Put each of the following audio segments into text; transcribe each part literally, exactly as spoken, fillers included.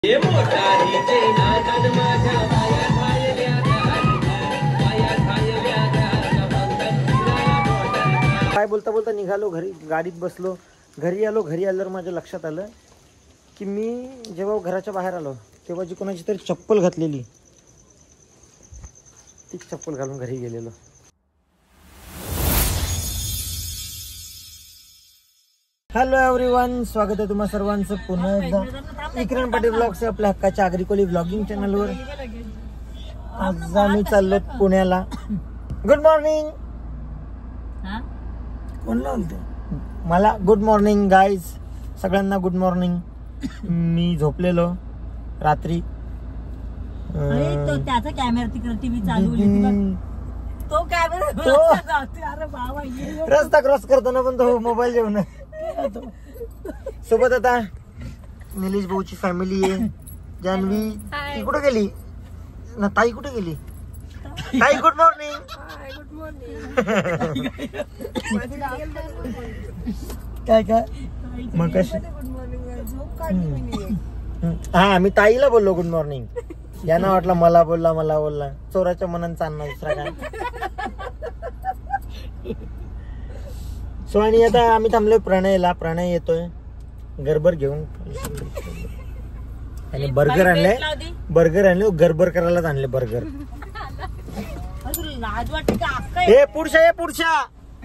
काय बोलता बोलता निघालो घरी, गाडीत बसलो, घरी आलो. घरी आल्यावर माझ्या लक्षात आलं की मी जेव्हा घराच्या बाहेर आलो तेव्हा जी कोणाची तरी चप्पल घातलेली तीच चप्पल घालून घरी गेलेलो. हॅलो एव्हरीवन, स्वागत आहे तुम्हा सर्वांचं पुन्हा एकदा विक्रम पाटील ब्लॉग्स आपल्या हक्काच्या आग्रिकोली ब्लॉगिंग चॅनलवर. आज आम्ही चाललो पुण्याला. Good morning. कोण बोलतो मला? गुड मॉर्निंग गाईज, सगळ्यांना गुड मॉर्निंग. मी झोपलेलो रात्री. त्याचा कॅमेरा तिकडे टीव्ही चालू तो कॅमेरा रस्ता क्रॉस करताना पण तो मोबाईल जेवण. सोबत आता निलेश भाऊची फॅमिली आहे. जान्हवी ती कुठे गेली ना? ताई कुठे गेली? ताई गुड मॉर्निंग. काय काय मग कशी? हा, मी ताईला बोललो गुड मॉर्निंग. यांना वाटलं मला बोलला मला बोलला चोराच्या मनांचा अन्ना दुसरा काय. सो आणि आता आम्ही थांबलोय प्रणयला. प्रणय येतोय गरबर घेऊन आणि बर्गर आणले. बर्गर आणले गरबर करायलाच आणले बर्गर. हे पुढच्या हे पुढच्या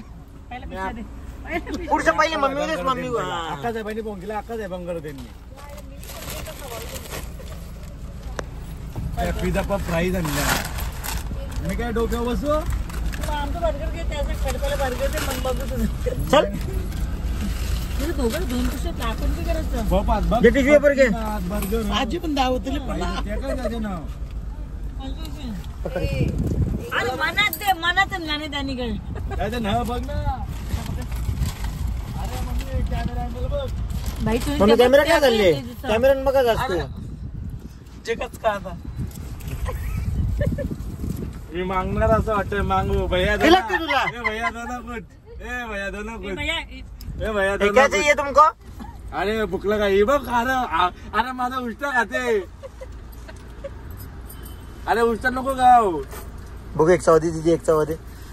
पुढच्या पहिले मम्मी मम्मी अक्का साहेबांनी फोन केला. अक्का साहेबांकडे त्यांनी पिझ्झा पप फ्राईज आणल्या. मी काय डोक्यावर बसू? आमचं बर्गर घे, त्याचा खडकाला बर्गर दे, मग बघू तुझं. चल दोघं दोन कुशे टाकून बी करायचं. घे टिश्यू पेपर घे. बर्गर आजी पण दावतली पण ते काय त्याचे नाव अरे मनात दे, मनात नाही त्यांनी काय त्याचं नाव बघ ना. अरे मम्मी कॅमेरा अँगल बघ. भाई तू कॅमेरा काय झाले? कॅमेरा बघा असतो चेकच का आता मी मागणार असं वाटतंय. मागू भैया तुला ए भैया दोनों कुछ ए भैया दोनों कुछ ए भैया दोनों क्या चाहिए तुमको? अरे भूक लगा ही बघ. अरे अरे माझा उष्टा खाते. अरे उष्टा नको गाव. बघू एक चौदी तिची एक चौदी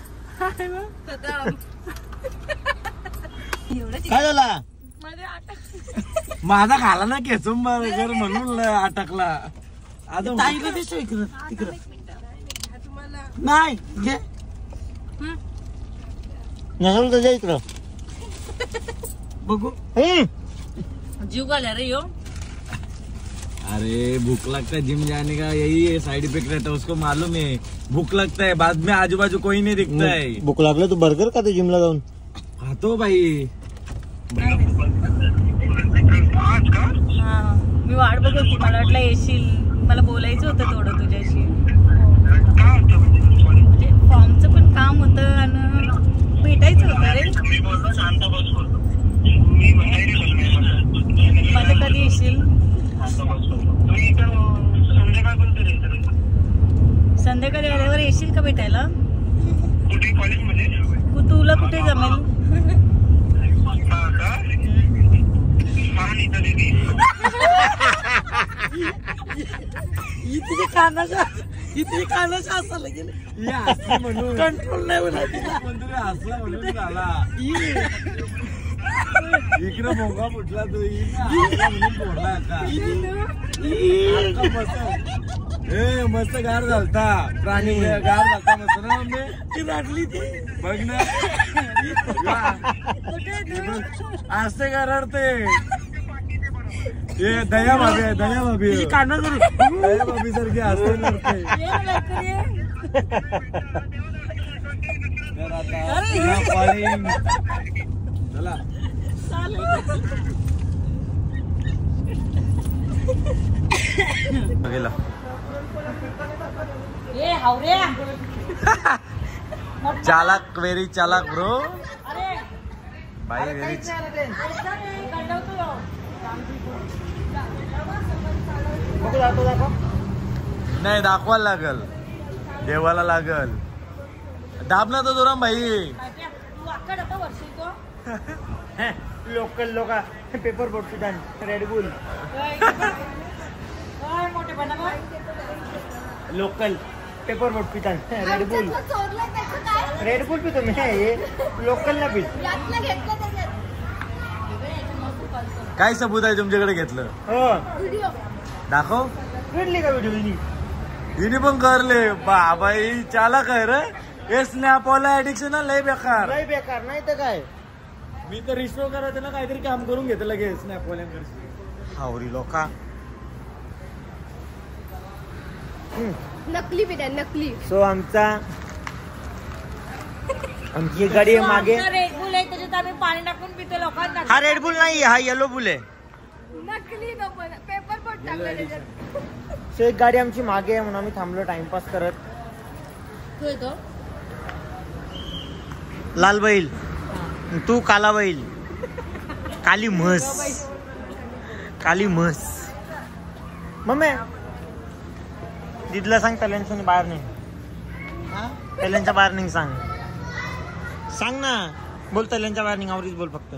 काय झाला? माझा खाला ना केसुम बर्गर म्हणून अटकला. आता ताईला दिसतो इकडं तिकडं नाही घे नसल तर इकडं बघू. जीव घाल्या रे यो. अरे भूख लगता है जिम जाने का, यही है साइड इफेक्ट रहता है उसको मालूम है. भूख लगता है बाद में आजू बाजू कोई नहीं दिखता है. भूक लागलं तू बर्गर का ते जिमला जाऊन खातो भाई. हा मी वाट बघत होती. मला वाटलं येशील, मला बोलायचं होतं थोडं तुझ्याशी. म्हणजे फॉर्मचं पण काम होतं आणि भेटायचं होतं रे. माझं कधी येशील? संध्याकाळी आल्यावर येशील का भेटायला? तुला कुठे जमेल? इथे कानाचा इथे कानाचा असायला गेले म्हणून कंट्रोल नाही होणार. कोणतरी हसला म्हणून झाला. इकडे भोंगा फुटला तो म्हणून फोडला का मस्त. ए मस्त गार झालता. प्राणी गार झालता मस्त ना मम्मी. ती रडली ती बघ ना. असते का रडते? ये दया भाभी आहे. दया भाभी काना दया भाभी सारखी असते रडते. चला गेला चालाक. व्हेरी चालाक ब्रो. भाई व्हेरी. नाही दाखवायला लागल, देवाला लागल. दाबना तो जोराम भाई. लोकल लोक paper boat red bull local paper boat पिता रेडबुल रेडबुल पितो मी हे लोकल ना पित. काय सबूत आहे तुमच्याकडे घेतलं? हो दाखव. भेटली का व्हिडिओ हिनी? हिने पण करले बाबाई चाला काय रे. हे स्नॅपवाला ऍडिक्शन लय बेकार. लय बेकार नाही तर काय. मी तर रिस्टोर करायचं ना काहीतरी काम करून घेतो लगेच स्नॅपवाल्यांकडे. हावरी लोका नकली पिता नकली. सो आमचा आमची गाडी आहे मागे. रेडबुल आहे त्याच्यात आम्ही पाणी टाकून पितो लोकांना. हा रेडबुल नाही हा येलो बुल आहे. नकली पेपर बोट टाकलं त्याच्यात. सो एक गाडी आमची मागे आहे म्हणून आम्ही थांबलो टाइमपास करत. तू येतो लाल बैल तू काला बैल काली म्हस काली म्हस. मम्मी दिदला सांग तल्यांच्या बाहेर नाही. तल्यांच्या बाहेर नाही सांग सांग ना. बोल तल्यांच्या बाहेर नाही आवरीच बोल फक्त.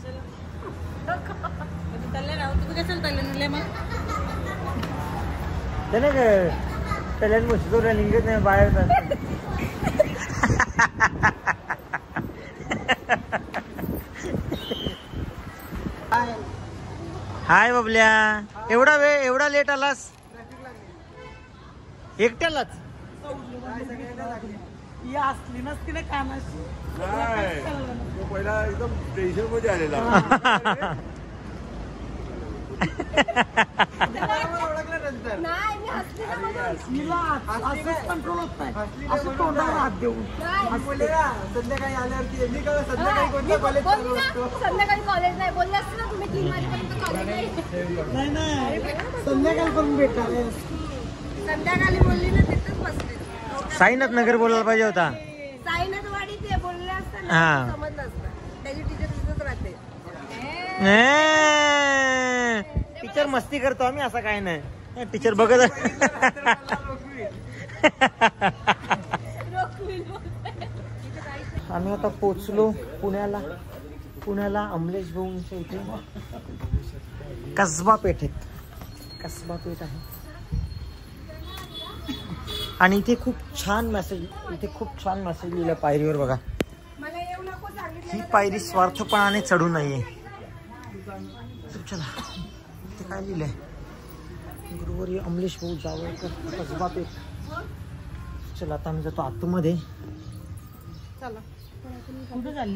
त्याने तल्यान म्हशी रनिंगच नाही बाहेर. हाय बबल्या एवढा वेळ एवढा लेट आलास एकट्यालाच. असली नसती ना कानाशी. पहिला एकदम टेन्शन मध्ये आलेला. नाही मी हसली ना कंट्रोल होत नाही असं तोंडावर हात देऊन. संध्याकाळी आल्यावरती मी काय संध्याकाळी कॉलेज नाही बोलले असते ना तुम्ही तीन वाजेपर्यंत कॉलेज नाही. नाही नाही संध्याकाळी करून भेटणार. संध्याकाळी बोलली ना तिथंच बसले. साईनाथ नगर बोलायला पाहिजे होता. साईनाथ वाडी ते बोलले असतं हा. ना समजलं असतं. त्याची टीचर तिथंच राहते. टीचर मस्ती करतो आम्ही असं काय नाही. टीचर बघत आम्ही आता पोचलो पुण्याला. पुण्याला अमलेश भाऊंच्या इथे कसबा पेठेत कसबा पेठ आहे. आणि इथे खूप छान मेसेज इथे खूप छान मेसेज लिहिलं पायरीवर बघा. मला येऊ नको सांगितलं. ही पायरी स्वार्थपणाने चढू नये. चला इथे काय लिहिलंय गुरुवारी अमलेश भाऊ जावळकर कसबा पेठ. चला आता आम्ही जातो आतमध्ये. चला कुठं चालली?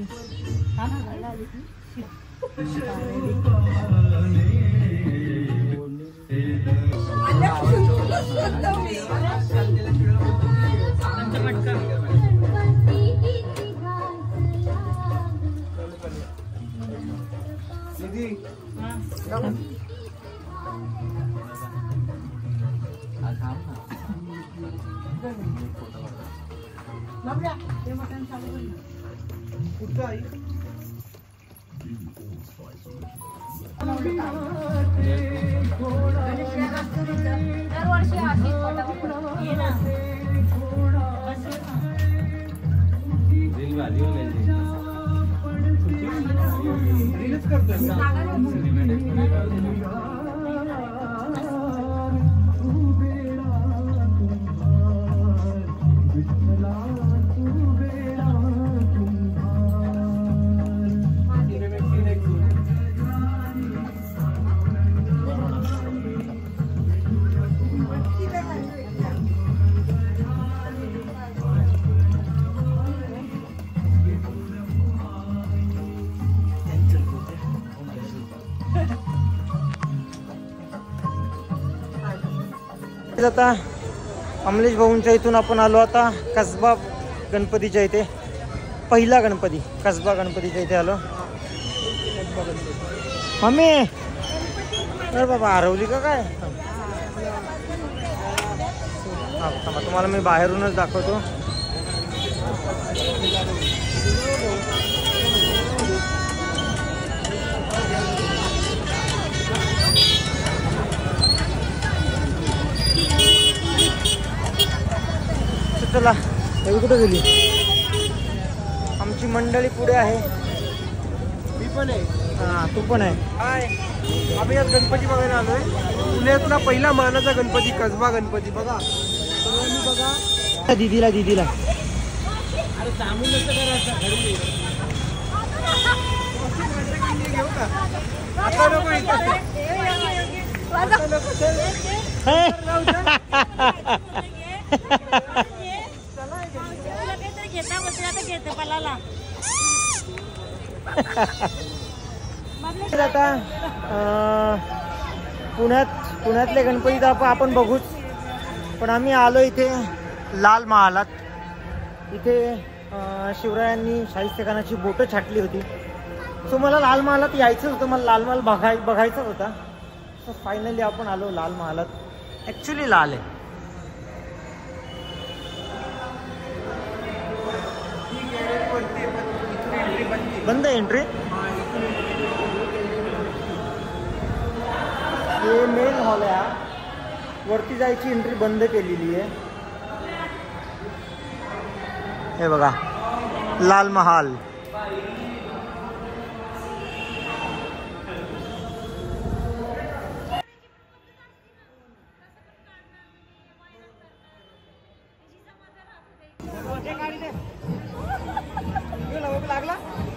दरवर्षी अशी फटाफट ये ना. आता अमलेश भाऊंच्या इथून आपण आलो आता कसबा गणपतीच्या इथे. पहिला गणपती कसबा गणपतीच्या इथे आलो. मम्मी अरे बाबा हरवली का काय? हा तुम्हाला मी बाहेरूनच दाखवतो. चला हे कुठे गेली आमची मंडळी पुढे आहे. मी पण आहे. हा तू पण आहे. हाय आम्ही आज गणपती बघायला आलोय. पुण्यातला पहिला मानाचा गणपती कसबा गणपती बघा दीदीला दीदीला अरे सांगून नसतं करायचं घरी घेऊ का आता नको इथं आता पुण्यात पुण्यातले गणपती तर आपण बघूच, पण आम्ही आलो इथे लाल महालात. इथे शिवरायांनी शाहिस्ते खानाची बोटं छाटली होती. सो मला लाल महालात यायचं होतं, मला लाल महाल बघाय बघायचा होता. सो फायनली आपण आलो लाल महालात. ॲक्च्युली लाल आहे. बंद एंट्री. हे मेन हॉल आहे. वरती जायची एंट्री बंद केलेली आहे. हे बघा लाल महाल. लागला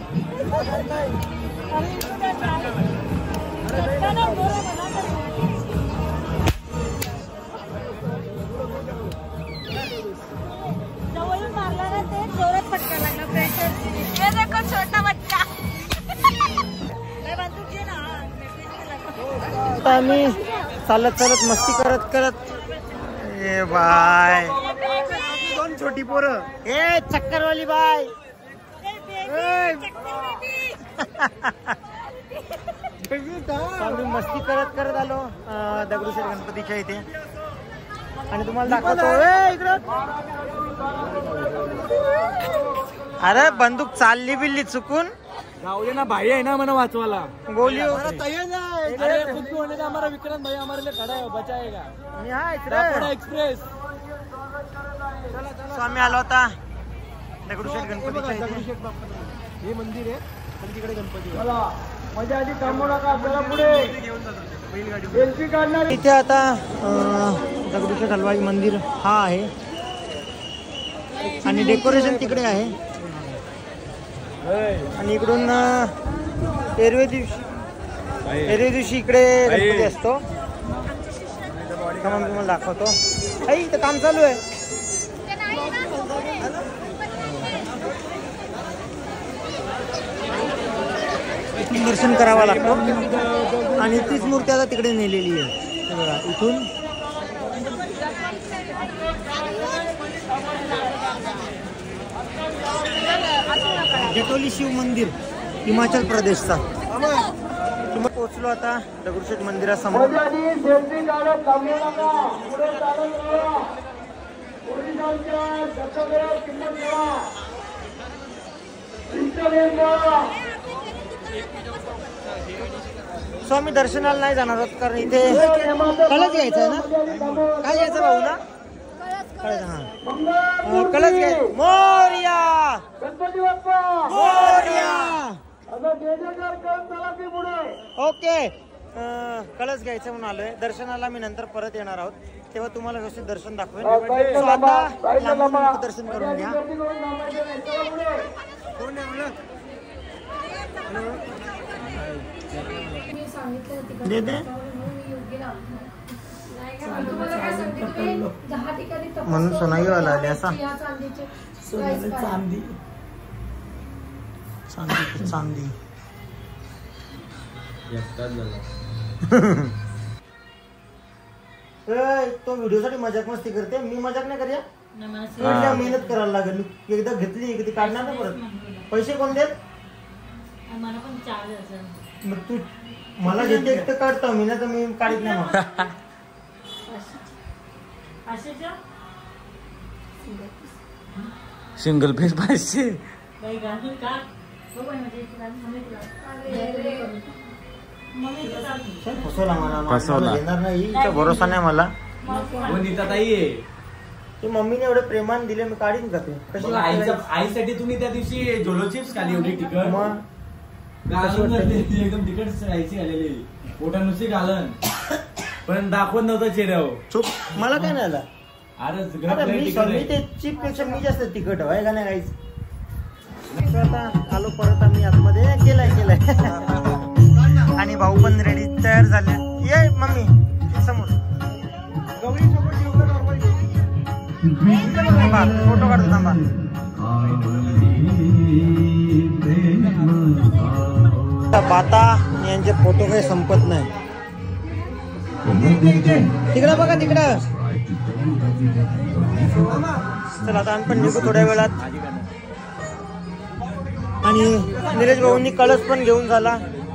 छोटा बच्चा आम्ही चालत चालत मस्ती करत करत ए बाय दोन छोटी पोरं ए चक्करवाली बाय आम्ही मस्ती करत करत आलो दगडूशेठ गणपतीच्या इथे. आणि तुम्हाला दाखवतो इकडं. अरे बंदूक चालली बिल्ली चुकून जाऊ दे ना भाई आहे ना मला वाचवाला. गोली हमारा विक्रांत भाई हमारे लिए खड़ा है बचाएगा. एक्सप्रेस. आम्ही आलो होता दगडूशेठ गणपतीच्या इथे. हे मंदिर आहे पण तिकडे गणपती मजा आधी थांबू नका आपल्याला पुढे सेल्फी काढणार. इथे आता दगडूशेठ हलवाई मंदिर हा आहे आणि डेकोरेशन तिकडे आहे. आणि इकडून एरवे दिवशी एरवे दिवशी इकडे गणपती असतो. तुम्हाला दाखवतो. आई इथं काम चालू आहे. इथून दर्शन करावं लागतो आणि तीच मूर्ती आता तिकडे नेलेली आहे. इथून जेटोली शिव मंदिर हिमाचल प्रदेशचा. तुम्ही पोहोचलो आता दगडूशेठ मंदिरासमोर. सो आम्ही दर्शनाला नाही जाणार आहोत कारण इथे कळस घ्यायचं आहे ना. काय घ्यायचं भाऊ ना कळस. हा कळस घ्यायचं. मोरया मोरया. ओके कळस घ्यायचं म्हणून आलोय. दर्शनाला मी नंतर परत येणार आहोत तेव्हा तुम्हाला व्यवस्थित दर्शन दाखवेन. सो आता लांबून दर्शन करून घ्या. दे दे म्हणून सोनाईवाला आले असा. चांदी चांदी चांदी तो व्हिडिओ साठी मजाक मस्ती करते. मी मजाक नाही करूया. मेहनत करायला लागेल. एकदा घेतली की ती काढणार ना परत. पैसे कोण देत. मग तू मला घेते एकटं काढतो मी ना तर मी काढत नाही. मग सिंगल फेस पाचशे. फसवला मला. येणार नाही भरोसा नाही मला. ते मम्मीने एवढे प्रेमान दिले मी काढीन का ते. कशी आईसाठी तुम्ही त्या दिवशी झोलो चिप्स खाली एवढी तिखट. मग एकदम तिखट राहायची आलेली पोटा नुसती घालन पण दाखवत नव्हतं चेहऱ्यावर. चूप मला काय नाही आला. आता मी मी ते चिप पेक्षा मी जास्त तिखट आहे का नाही काहीच. आता आलो परत आम्ही आतमध्ये. केलाय केलाय आणि भाऊ पण रेडी तयार झाले. ये मम्मी समोर थांबा फोटो काढतो थांबा. बाता यांचे फोटो काही संपत नाही. तिकडं बघा तिकडं. चला आता आम्ही पण निघू थोड्या वेळात. आणि निलेश भाऊंनी कळस पण घेऊन झाला.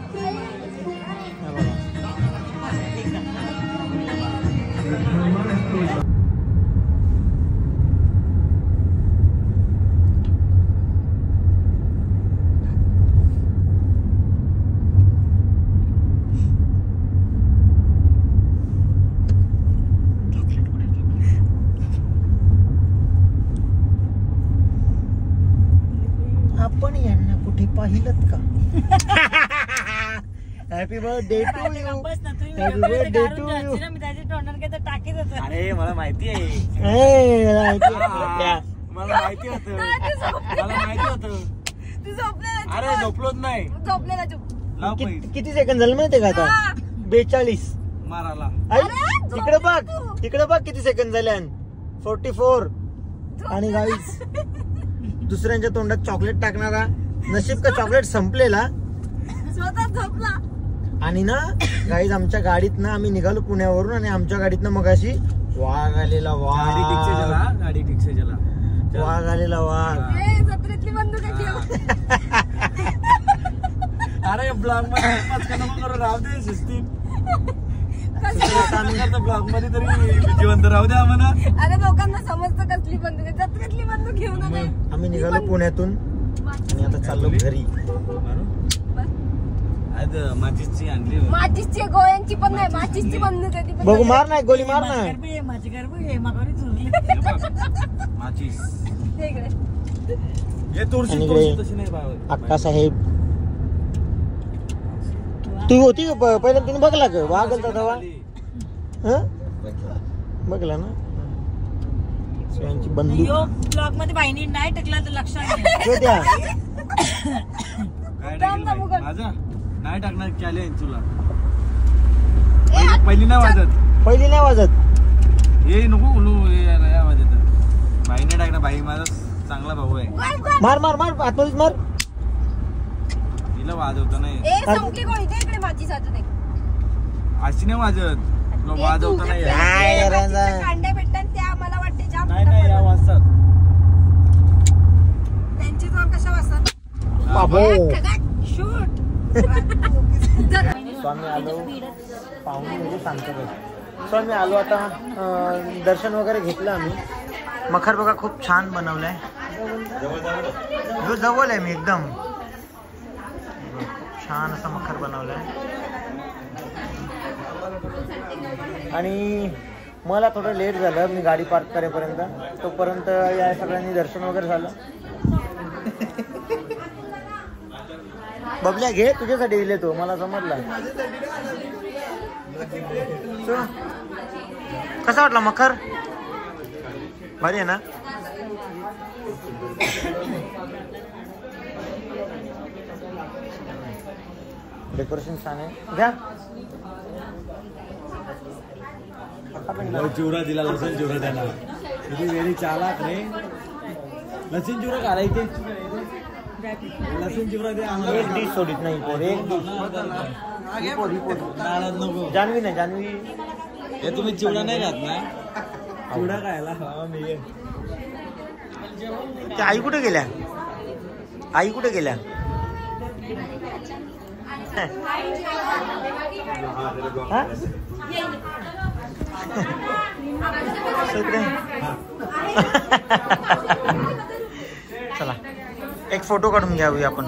आपण यांना कुठे पाहिलं का? Happy birthday to you. Happy birthday to you. अरे मला माहिती आहे. मला माहिती होत मला माहिती होत अरे झोपलोच नाही. किती सेकंद झाले माहितीये का आता? बेचाळीस. माराला तिकडे बघ तिकडे बघ किती सेकंद झाले. Forty four. आणि गाईस दुसऱ्यांच्या तोंडात चॉकलेट टाकणारा. नशीब का चॉकलेट संपलेला स्वतः झोपला. आणि ना गाईज आमच्या गाडीत ना आम्ही निघालो पुण्यावरून आणि आमच्या गाडीत ना मग अशी वाघ आलेला. वाघ गाडी फिक्स झाला. वाघ आलेला वाघ. जत्रेतली बंदूक अरे ब्लॉग मध्ये राहू दे सिस्टीम. ब्लॉग मध्ये तरी जिवंत राहू द्या आम्हाला. अरे लोकांना समजतं कसली बंदूक आहे. जत्रेतली बंदूक घेऊन आले. आम्ही निघालो पुण्यातून आणि आता चाललो घरी. माचीसची आणली. माचीसची गोळ्यांची पण नाही. माचीसची बंदूक आहे ती. बघू मार नाही गोळी मार ना. माचीस अक्का साहेब तू होती का पहिल्या तिने बघला का वाघ आलता तेव्हा? बघला ना यांची बंदूक. ब्लॉग मध्ये बाईनी नाही टाकला तर लक्षात द्या. माझा नाही टाकणार चॅलेंज तुला. पहिली नाही वाजत. पहिली नाही वाजत. हे नको बोलू. हे वाजत बाई नाही टाकणार. बाई माझा चांगला भाऊ आहे. मार मार मार आतमध्येच मार. तिला वाजवत नाही. अशी नाही वाजत. तुला वाजवत नाही. कांड्या भेटतात त्या मला वाटते जाम. नाही नाही या वाजतात. त्यांची दोन कशा वाजतात. शूट. स्वामी आलो पाहुणे म्हणजे सांगतो. स्वामी आलो आता. दर्शन वगैरे घेतलं आम्ही. मखर बघा खूप छान बनवलंय. जो जवळ आहे मी एकदम छान असा मखर बनवलाय. आणि मला थोडं लेट झालं. मी गाडी पार्क करेपर्यंत. तोपर्यंत या सगळ्यांनी दर्शन वगैरे झालं. बबल्या घे तुझ्यासाठी दिले तो मला समजला. कसा वाटला मखर? भारी आहे ना. डेकोरेशन छान आहे. घ्या. चिवरा दिला. लसूण चिवरा त्याला किती वेळी चालाक रे. लसूण चिवरा घालायचे. लसूण चिवरा द्या. एक डिश सोडित नाही. एक डिश. जान्हवी नाही जान्हवी. हे तुम्ही चिवडा नाही खात ना. चिवडा खायला मी. त्या आई कुठे गेल्या? आई कुठे गेल्या? चला एक फोटो काढून घ्यावी आपण.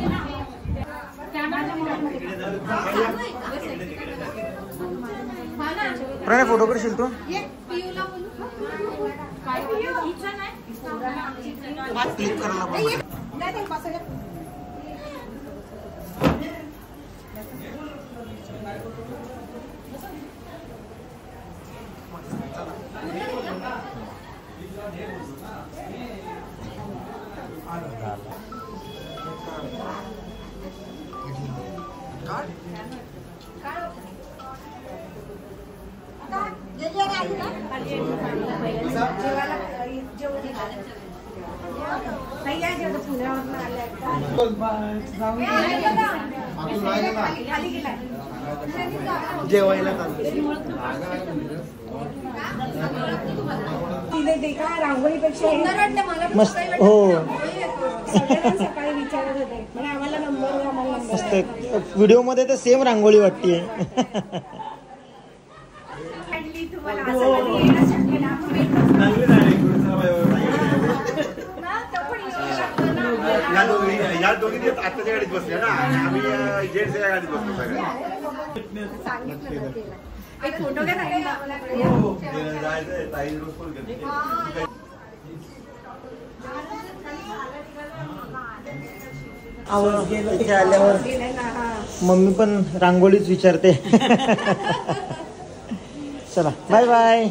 प्रणय फोटो करशील तू? क्लिक करायला जेवायला रांगोळीपेक्षा मस्त हो सकाळी विचारत होते म्हणजे आम्हाला नंबर आम्हाला मस्त व्हिडिओ मध्ये तर सेम रांगोळी वाटते. या दोघी या दोघी आत्ताच्या गाडीत बसल्या ना, आम्ही जेंट्सच्या गाडीत बसलो सगळ्या. फोटो काय इथे आल्यावर मम्मी पण रांगोळीच विचारते. चला बाय बाय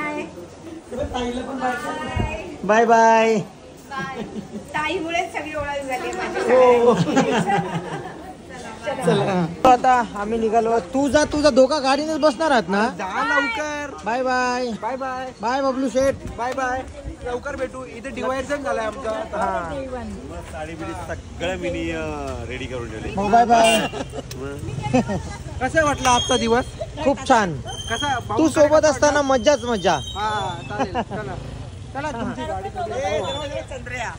बाय बाय. ताईमुळे सगळी ओळख झाली माझी. चला आता आम्ही निघालो. तू जा तुझा धोका गाडीनेच बसणार आहात ना. जा लवकर. Bye bye bye bye bye Bablu शेठ. Bye bye. लवकर भेटू. इथे डिवायडर झालाय आमचा. हा साडी बिडी सगळं मिनी रेडी करून ठेवले. मग बाय बाय. कसं वाटलं आजचा दिवस? खूप छान. कसा तू सोबत असताना मज्जाच मज्जा. हा चालेल. चला चला तुमची गाडी. चंद्रया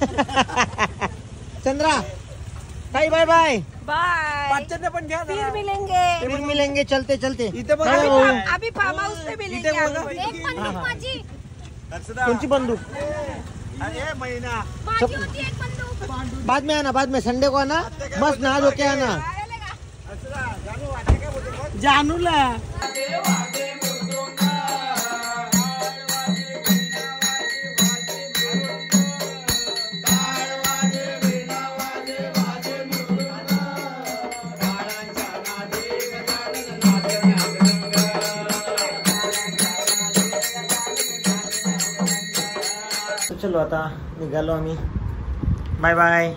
चंद्रा ताई बाय बाय बाय. पाचशे पण घ्या फिर जरा. मिलेंगे. फिर मिलेंगे. चलते चलते. इथे बघा. बाय भाऊ. अभी फार्म हाऊस पे मिलेंगे. इथे बघा. एक बंदूक माझी कोणची बंदूक? अरे महिना माझी होती एक बंदूक. बाद में आना बाद में संडे को आना बस नहा धो के आना. जानूला चलो आता निघालो आम्ही. Bye bye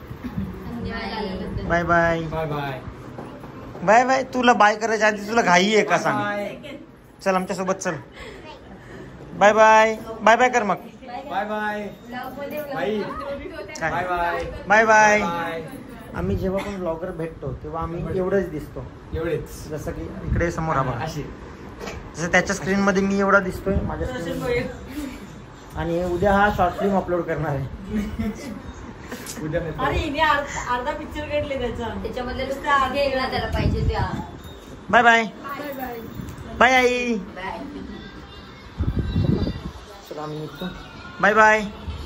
bye bye bye bye bye bye. तुला बाय करायच्या आधी तुला घाई आहे का सांग. चल आमच्या सोबत चल. बाय बाय बाय बाय कर मग. बाय बाय बाय काय बाय बाय बाय. बाय. आम्ही जेव्हा पण ब्लॉगर भेटतो तेव्हा आम्ही एवढंच दिसतो. एवढेच जसं की इकडे समोर हा बघा. अशी जसं त्याच्या स्क्रीन मध्ये मी एवढा दिसतोय माझ्या स्क्रीन. आणि उद्या हा शॉर्ट फिल्म अपलोड करणार आहे. उद्या अरे हिने अर्ध- अर्धा पिक्चर काढले त्याचा. त्याच्यामधले नुसतं आगे येणार त्याला पाहिजे त्या. बाय बाय बाय आई. चला आम्ही निघतो. Bye bye.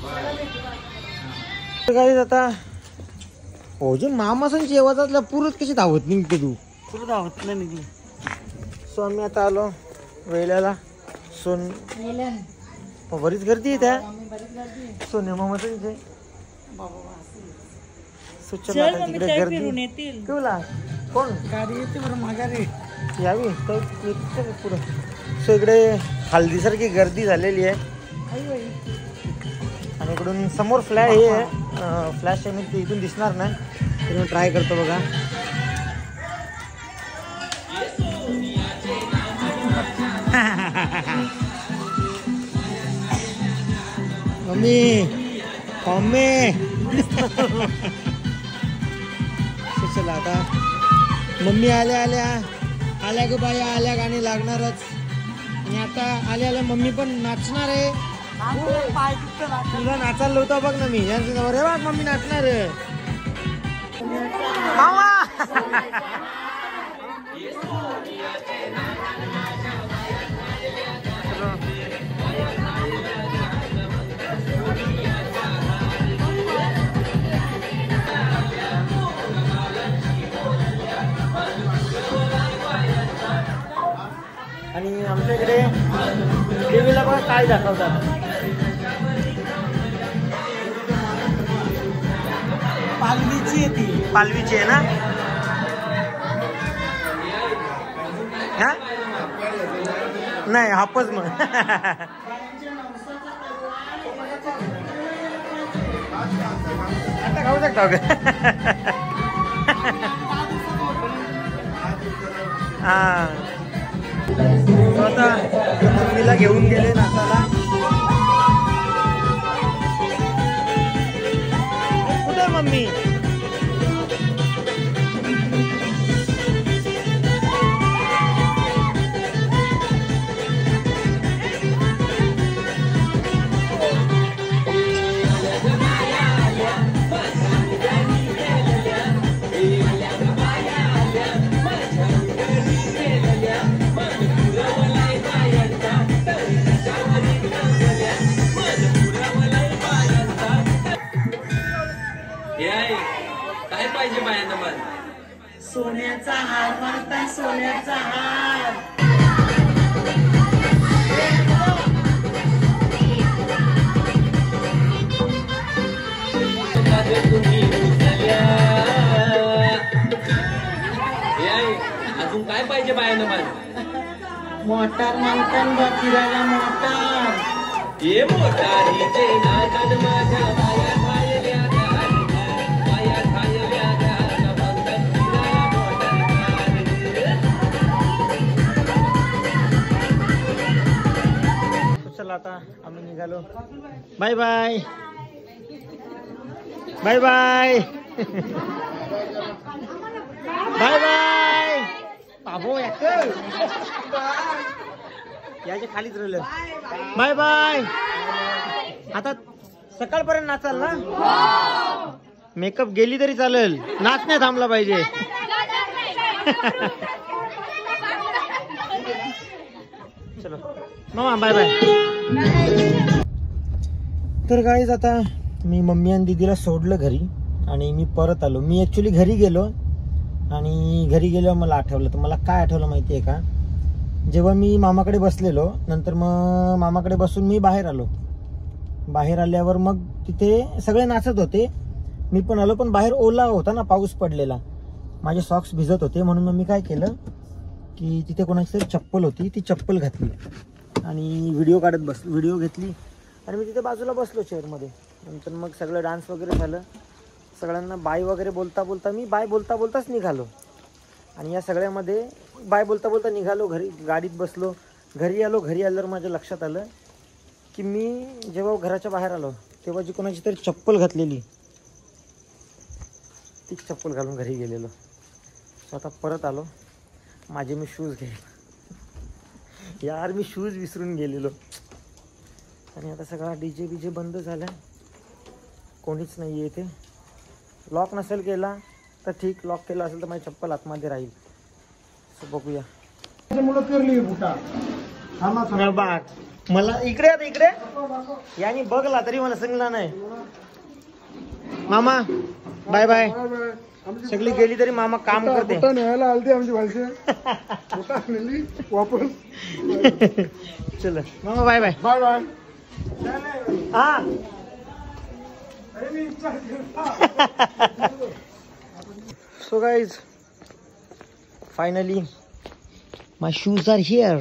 काय आता हो जे मामासांची आवाजातल्या पुरत कशी धावत निघते तू. तुला धावत नाही निघली. सो आम्ही आता आलो वेळेला. सोन बरीच गर्दी आहे त्या सोने मामासांचे. चल मम्मी तिकडे ताई गर्दी फिरून येतील. केवला कोण गाडी येते बरं माघारी. यावी तर येतं पुढं. सो इकडे हल्दीसारखी गर्दी झालेली आहे. आणि इकडून समोर फ्लॅश हे आहे फ्लॅश आहे ते इथून दिसणार नाही. तर मी ट्राय करतो बघा. मम्मी मम्मी चला आता मम्मी आल्या आल्या आल्या ग बाया आल्या. गाणी लागणारच. आणि आता आल्या आल्या मम्मी पण नाचणार आहे. तुला नाचायला होता बघ ना मी. अरे बघ मम्मी नाचणार आहे. मामा आणि आमच्या इकडे टीव्हीला बघा काय दाखवतात. पालवीची येते. पालवीची आहे ना. हा नाही हापच मग. आता खाऊ शकता का? हा तो आता मम्मीला घेऊन गेले नाचाला. कुठे मम्मी? काय पाहिजे बायांना मन? सोन्याचा हार म्हणता, सोन्याचा हार. अजून काय पाहिजे बायांना मन? मोटार म्हणतात बा फिरायला मोटार. ये मोटारीचे नादन माझ्या बाया खायल्या बाया खायल्या म्हणतात फिरायला मोटार. चला आता आम्ही निघालो. Bye bye bye bye bye bye. बाबो याच्या खालीच राहिलं. Bye bye. आता सकाळपर्यंत नाचाल ना? मेकअप गेली तरी चालेल, नाच नाही थांबला पाहिजे. चलो मामा बाय बाय. तर गाईज आता मी मम्मी आणि दीदीला सोडलं घरी आणि मी परत आलो. मी ॲक्च्युली घरी गेलो आणि घरी गेल्यावर मला आठवलं. तर मला काय आठवलं माहिती आहे का? जेव्हा मी मामाकडे बसलेलो, नंतर मग मामाकडे बसून मी बाहेर आलो. बाहेर आल्यावर मग तिथे सगळे नाचत होते, मी पण आलो. पण बाहेर ओला होता ना, पाऊस पडलेला, माझे सॉक्स भिजत होते. म्हणून मग मी काय केलं की तिथे कोणाची तरी चप्पल होती, ती चप्पल घातली आणि व्हिडिओ काढत बस व्हिडिओ घेतली आणि मी तिथे बाजूला बसलो चेअरमध्ये. नंतर मग सगळं डान्स वगैरे झालं. सगळ्यांना बाय वगैरे बोलता बोलता मी बाय बोलता बोलताच निघालो. आणि या सगळ्यामध्ये बाय बोलता बोलता निघालो. घरी गाडीत बसलो. घरी आलो. घरी आल्यावर माझ्या लक्षात आलं की मी जेव्हा घराच्या बाहेर आलो तेव्हा जी कोणाची तरी चप्पल घातलेली, ती चप्पल घालून घरी गेलेलो. सो आता परत आलो. माझे मी शूज घ्यायला, यार मी शूज विसरून गेलेलो. आणि आता सगळा डी जे बी जे बंद झाला, कोणीच नाही आहे इथे. लॉक नसेल केला तर ठीक, लॉक केला असेल तर माझी चप्पल आतमध्ये राहील. सो बघूया. बाग मला इकडे आता इकडे यानी बघला तरी मला सांगला नाही. मामा बाय बाय. सगळी गेली तरी मामा काम करते. चल मामा बाय बाय बाय बाय. हा so guys, finally my shoes are here.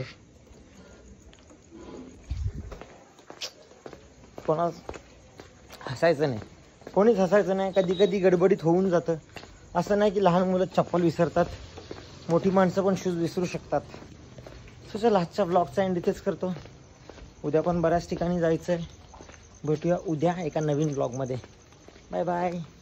कोणा हसायचं नाही, कोणीच हसायचं नाही. कधी कधी गडबडीत होऊन जातं. असं नाही की लहान मुलं चप्पल विसरतात, मोठी माणसं पण शूज विसरू शकतात. सो चल आजच्या ब्लॉगचा एंड इथेच करतो. उद्या पण बऱ्याच ठिकाणी जायचं आहे. भेटूया उद्या एका नवीन ब्लॉगमध्ये. Bye bye.